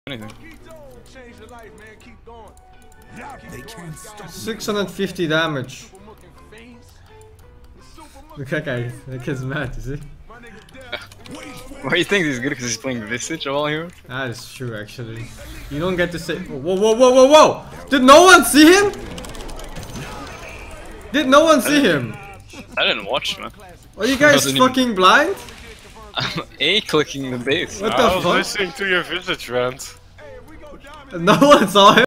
anything. 650 damage. Look at that guy. That kid's mad, you see? Why do you think he's good? Because he's playing Visage of all heroes? That is true, actually. You don't get to say. Whoa, whoa, whoa, whoa, whoa! Did no one see him? Did no one see him? I didn't watch, man. Are you guys fucking blind? I'm A-clicking the base. What the fuck? I was listening to your Visage rant. No one saw him.